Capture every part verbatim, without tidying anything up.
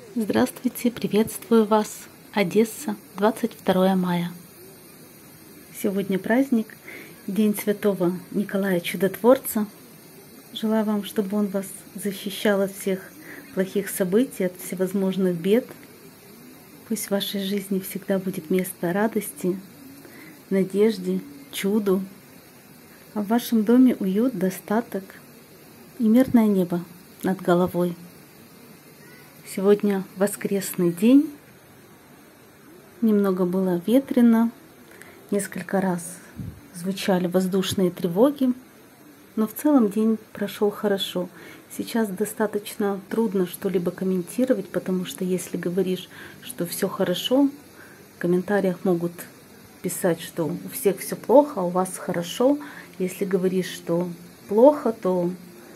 Здравствуйте, приветствую вас. Одесса, двадцать второе мая. Сегодня праздник, День Святого Николая Чудотворца. Желаю вам, чтобы он вас защищал от всех плохих событий, от всевозможных бед. Пусть в вашей жизни всегда будет место радости, надежде, чуду. А в вашем доме уют, достаток и мирное небо над головой. Сегодня воскресный день. Немного было ветрено. Несколько раз звучали воздушные тревоги. Но в целом день прошел хорошо. Сейчас достаточно трудно что-либо комментировать, потому что если говоришь, что все хорошо, в комментариях могут писать, что у всех все плохо, а у вас хорошо. Если говоришь, что плохо, то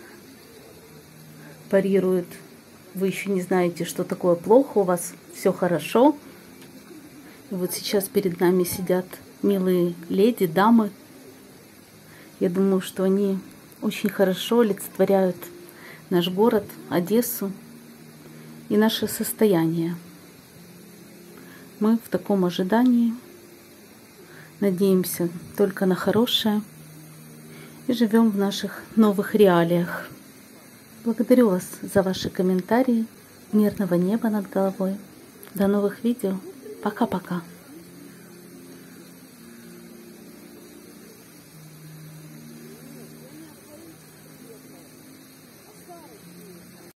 парируют: вы еще не знаете, что такое плохо, у вас все хорошо. И вот сейчас перед нами сидят милые леди, дамы. Я думаю, что они очень хорошо олицетворяют наш город, Одессу и наше состояние. Мы в таком ожидании, надеемся только на хорошее и живем в наших новых реалиях. Благодарю вас за ваши комментарии. Мирного неба над головой. До новых видео. Пока-пока.